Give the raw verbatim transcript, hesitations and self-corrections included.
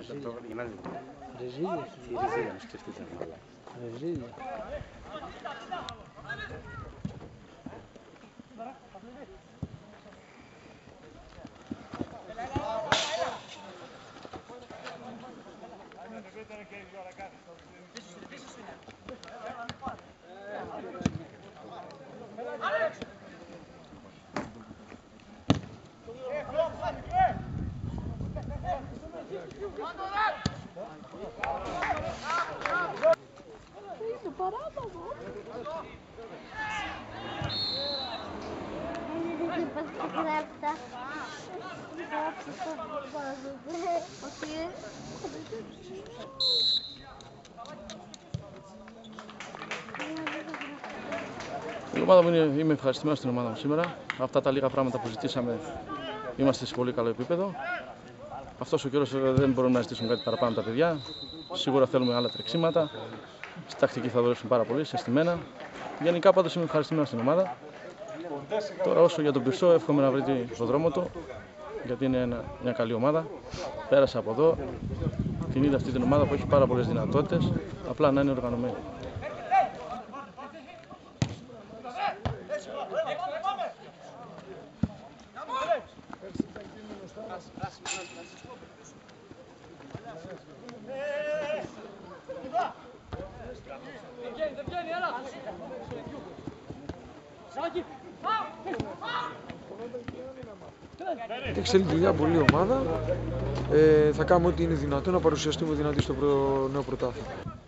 Ρεζίλια. Τι ρεζίλια, μας ξεφτίζανε μάλλον. Ρεζίλια. Η ομάδα μου είναι, είμαι ευχαριστημένος στην ομάδα μου σήμερα. Αυτά τα λίγα πράγματα που ζητήσαμε είμαστε σε πολύ καλό επίπεδο. Αυτός ο καιρός δεν μπορούμε να ζητήσουμε κάτι παραπάνω τα παιδιά. Σίγουρα θέλουμε άλλα τρεξίματα. Στη τακτική θα δουλέψουν πάρα πολύ, σε στημένα. Γενικά πάντως είμαι ευχαριστημένος στην ομάδα. Τώρα όσο για τον Πυρσό, εύχομαι να βρει το δρόμο του, γιατί είναι ένα, μια καλή ομάδα. Πέρασα από εδώ, την είδα αυτή την ομάδα που έχει πάρα πολλές δυνατότητες, απλά να είναι οργανωμένη. Έχει εξελίξει δουλειά πολύ ομάδα. Ε, θα κάνουμε ό,τι είναι δυνατό να παρουσιαστούμε δυνατή στο νέο πρωτάθλημα.